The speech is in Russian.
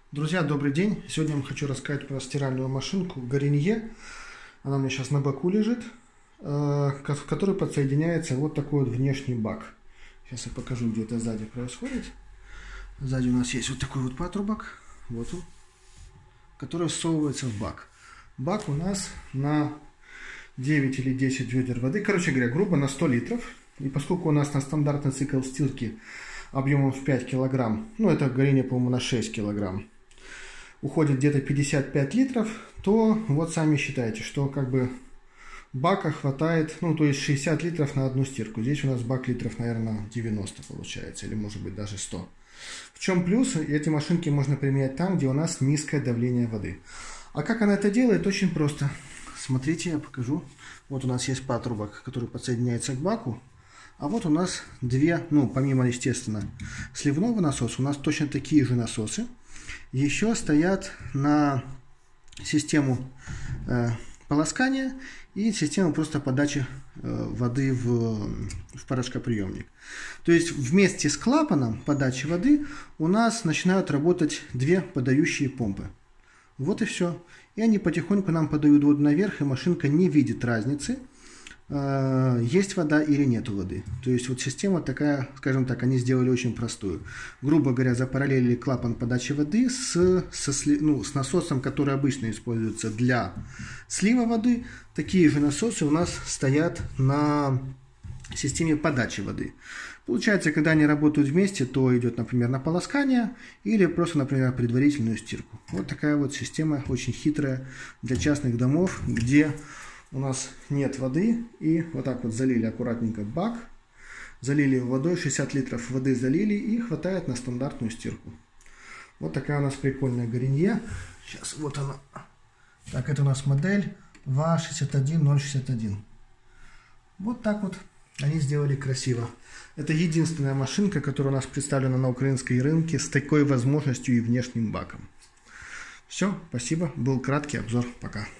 Друзья, добрый день! Сегодня я вам хочу рассказать про стиральную машинку Гаринье. Она у меня сейчас на боку лежит, к которой подсоединяется вот такой вот внешний бак. Сейчас я покажу, где это сзади происходит. Сзади у нас есть вот такой вот патрубок, вот он, который всовывается в бак. Бак у нас на 9 или 10 ведер воды, короче говоря, грубо на 100 литров. И поскольку у нас на стандартный цикл стирки объемом в 5 килограмм, ну это Гаринье, по-моему, на 6 килограмм, уходит где-то 55 литров, то вот сами считайте, что как бы бака хватает, ну то есть 60 литров на одну стирку. Здесь у нас бак литров, наверное, 90 получается, или может быть даже 100. В чем плюс? Эти машинки можно применять там, где у нас низкое давление воды. А как она это делает? Очень просто. Смотрите, я покажу. Вот у нас есть патрубок, который подсоединяется к баку. А вот у нас две, ну помимо, естественно, сливного насоса, у нас точно такие же насосы. Еще стоят на систему полоскания и систему просто подачи воды в порошкоприемник. То есть вместе с клапаном подачи воды у нас начинают работать две подающие помпы. Вот и все. И они потихоньку нам подают воду наверх, и машинка не видит разницы, есть вода или нету воды. То есть вот система такая, скажем так, они сделали очень простую. Грубо говоря, запараллелили клапан подачи воды с насосом, который обычно используется для слива воды. Такие же насосы у нас стоят на системе подачи воды. Получается, когда они работают вместе, то идет, например, наполоскание или просто, например, предварительную стирку. Вот такая вот система, очень хитрая для частных домов, где у нас нет воды, и вот так вот залили аккуратненько бак, залили его водой, 60 литров воды залили, и хватает на стандартную стирку. Вот такая у нас прикольная Гаринье. Сейчас, вот она. Так, это у нас модель VA61061. Вот так вот они сделали красиво. Это единственная машинка, которая у нас представлена на украинской рынке с такой возможностью и внешним баком. Все, спасибо. Был краткий обзор. Пока.